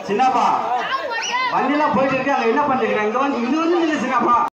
சின்னப்பா வண்டிலாம் போயிட்டு இருக்கு, அங்க என்ன பண்றீங்க? இங்க வந்து இது வந்து சின்னப்பா